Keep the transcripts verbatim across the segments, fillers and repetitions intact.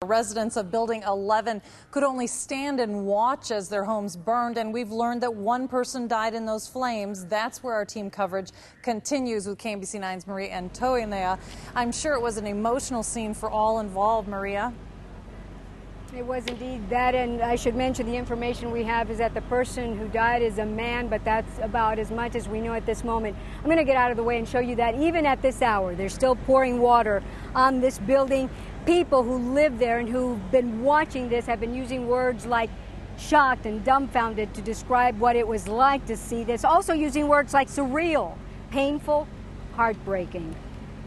Residents of Building eleven could only stand and watch as their homes burned, and we've learned that one person died in those flames. That's where our team coverage continues with K M B C nine's Maria Antonia. I'm sure it was an emotional scene for all involved, Maria. It was indeed that, and I should mention the information we have is that the person who died is a man, but that's about as much as we know at this moment. I'm going to get out of the way and show you that even at this hour, they're still pouring water on this building. People who live there and who've been watching this have been using words like shocked and dumbfounded to describe what it was like to see this. Also using words like surreal, painful, heartbreaking.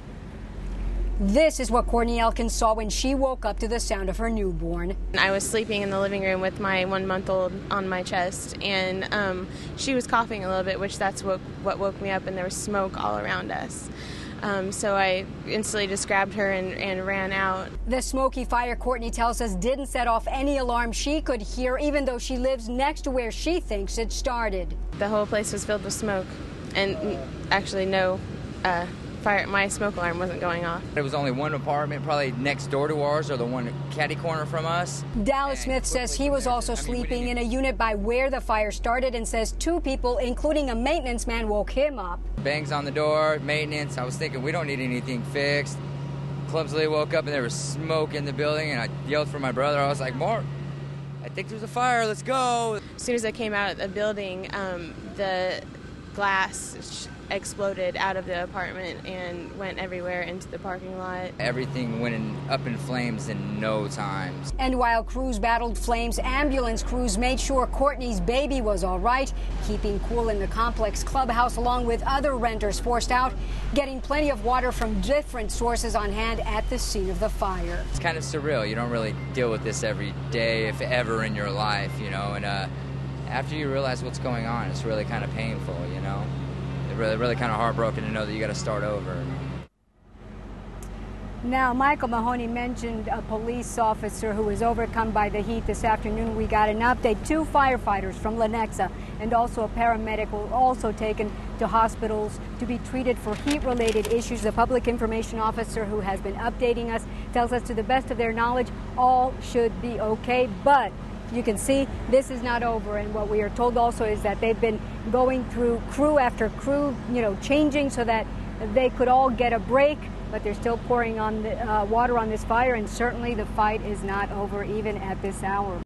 This is what Courtney Elkins saw when she woke up to the sound of her newborn. I was sleeping in the living room with my one-month-old on my chest, and um, she was coughing a little bit, which that's what, what woke me up, and there was smoke all around us. Um, so I instantly just grabbed her and, and ran out. The smoky fire, Courtney tells us, didn't set off any alarm she could hear, even though she lives next to where she thinks it started. The whole place was filled with smoke, and actually no uh, fire. My smoke alarm wasn't going off. There was only one apartment, probably next door to ours, or the one catty corner from us. Dallas Smith says he was also sleeping in a unit by where the fire started, and says two people, including a maintenance man, woke him up. Bangs on the door, maintenance. I was thinking we don't need anything fixed. Clumsily woke up and there was smoke in the building, and I yelled for my brother. I was like, Mark, I think there's a fire, let's go. As soon as I came out of the building, um, the glass exploded out of the apartment and went everywhere into the parking lot. Everything went in, up in flames in no time. And while crews battled flames, ambulance crews made sure Courtney's baby was all right, keeping cool in the complex clubhouse along with other renters forced out, getting plenty of water from different sources on hand at the scene of the fire. It's kind of surreal. You don't really deal with this every day, if ever, in your life, you know, and uh, after you realize what's going on, it's really kind of painful, you know. Really, really kind of heartbroken to know that you got to start over. Now, Michael Mahoney mentioned a police officer who was overcome by the heat this afternoon. We got an update. Two firefighters from Lenexa and also a paramedic were also taken to hospitals to be treated for heat-related issues. The public information officer who has been updating us tells us to the best of their knowledge, all should be okay, but you can see this is not over, and what we are told also is that they've been going through crew after crew, you know, changing so that they could all get a break, but they're still pouring on the, uh, water on this fire, and certainly the fight is not over even at this hour.